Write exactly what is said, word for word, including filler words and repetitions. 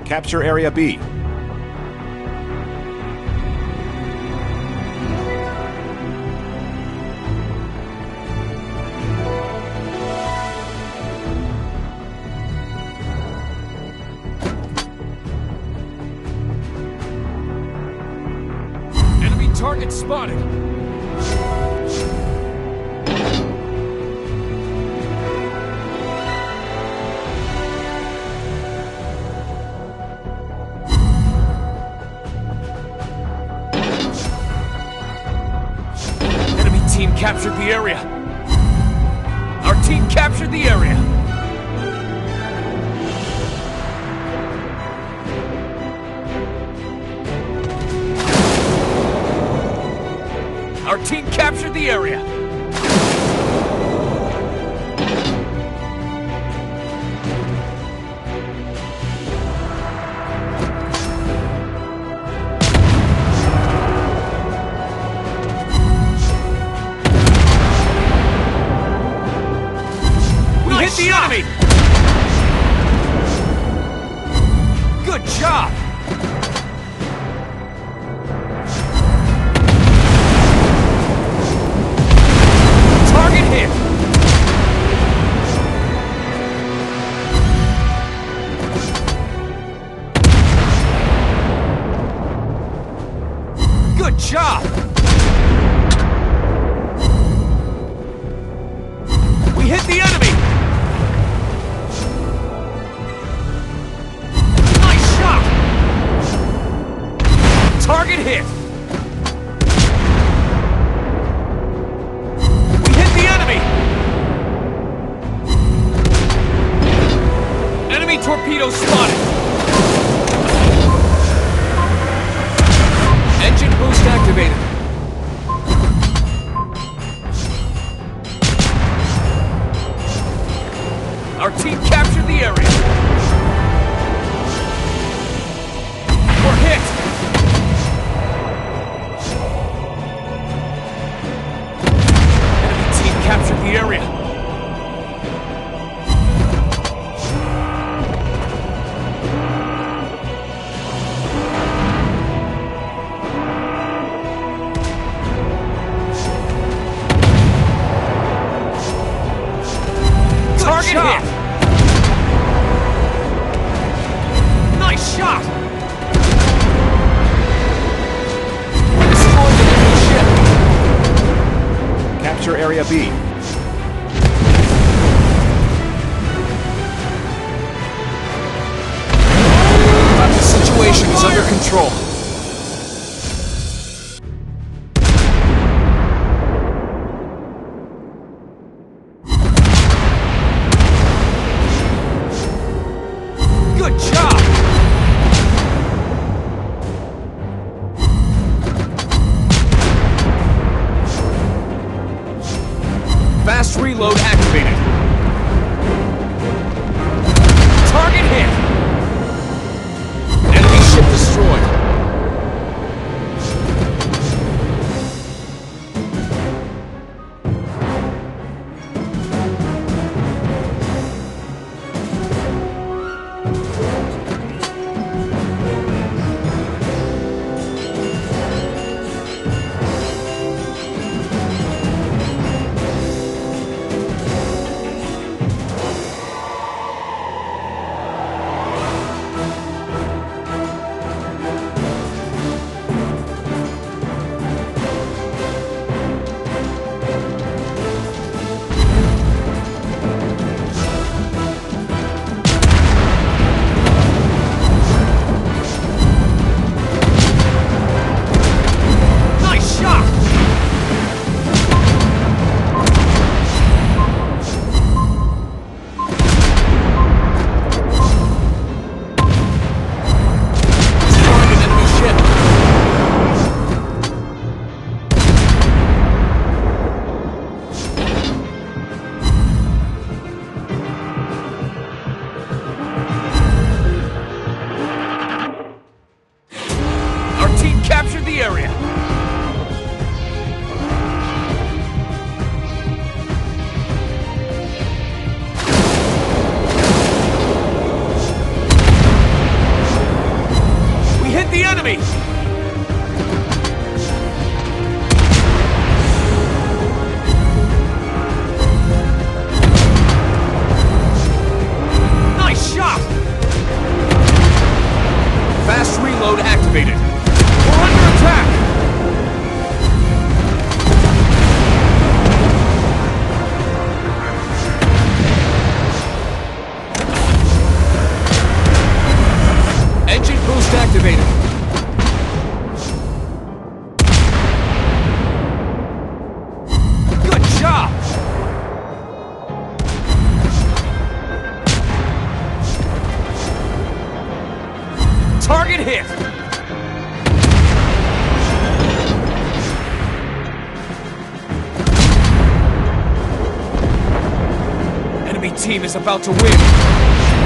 Capture Area B. Enemy target spotted! Team captured the area. Our team captured the area. Our team captured the area. Hit the enemy! Good job! Target hit! Good job! We hit the enemy! Target hit! We hit the enemy! Enemy torpedo spotted! Engine boost activated. Our team captured the area. We're hit! Captured the area. Target hit. Nice shot. Destroyed the enemy ship. Capture Area B. The situation is under control. Good job! Fast reload activated. Target hit! Enemy ship destroyed. activated. Good job! Target hit! Enemy team is about to win.